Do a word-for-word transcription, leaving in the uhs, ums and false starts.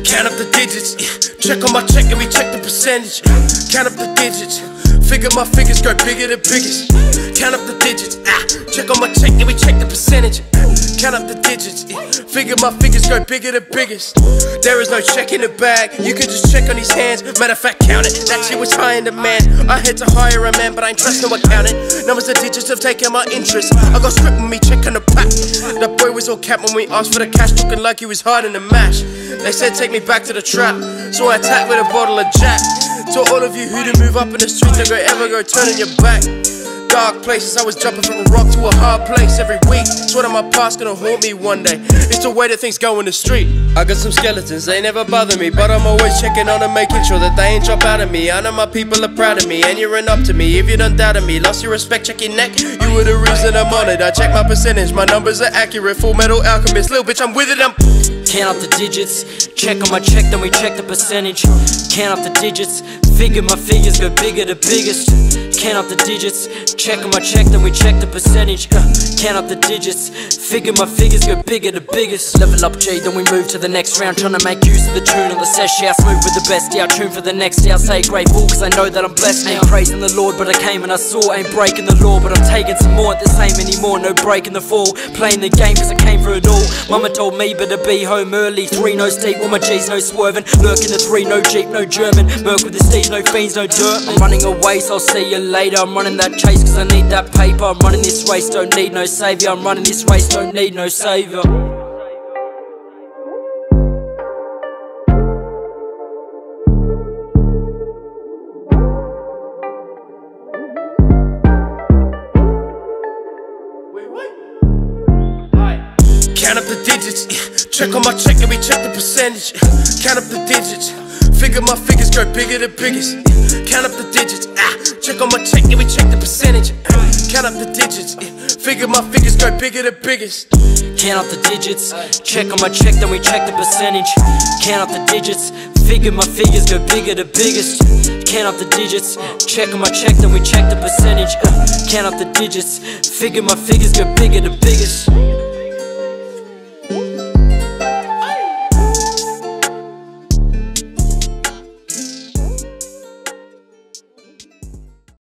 Count up the digits, check on my check and we check the percentage. Count up the digits, figure my figures go bigger than biggest. Count up the digits, ah, check on my check and we check the percentage. Count up the digits, figure my figures go bigger than biggest. There is no check in the bag, you can just check on these hands. Matter of fact, count it, that shit was high in demand. I had to hire a man, but I ain't trust no accountant. Numbers of digits have taken my interest. I got script with me, check on the pack. That boy was all capped when we asked for the cash, looking like he was hard in the mash. They said take me back to the trap, so I attacked with a bottle of Jack. To all of you who didn't move up in the streets, don't go ever go turning your back. Dark places, I was jumping from a rock to a hard place every week. Swear that my past gonna haunt me one day. It's the way that things go in the street. I got some skeletons, they never bother me, but I'm always checking on them, making sure that they ain't drop out of me. I know my people are proud of me, and you're an up to me. If you done doubted me, lost your respect, check your neck. You were the reason I'm on it. I check my percentage, my numbers are accurate. Full Metal Alchemist, little bitch, I'm with it. I'm count up the digits, check on my check, then we check the percentage. Count up the digits, figure my figures go bigger the biggest. Count up the digits, check on my check, then we check the percentage. uh, Count up the digits, figure my figures go bigger the biggest. Level up G, then we move to the next round, trying to make use of the tune on the session. I smooth with the best, yeah, I tune for the next day. I stay grateful cause I know that I'm blessed. Ain't praising the Lord, but I came and I saw. Ain't breaking the law, but I'm taking some more. Ain't the same anymore, no breaking the fall. Playing the game cause I came for it all. Mama told me better be home early. Three no steep, all my G's no swerving. Lurking the three, no Jeep, no German. Merc with the steeds, no fiends, no dirt. I'm running away, so I'll see you later. I'm running that chase cause I need that paper. I'm running this race, don't need no saviour. I'm running this race, don't need no saviour. count up the digits, check on my check and we check the percentage. Count up the digits, figure my figures go bigger than biggest. Count up the digits, ah, check on my check and we check the percentage. Count up the digits, figure my figures go bigger than biggest. Count up the digits, check on my check, then we check the percentage. Count up the digits, figure my figures go bigger the biggest. Count up the digits, check on my check, then we check the percentage. uh, Count up the digits, figure my figures go bigger the biggest.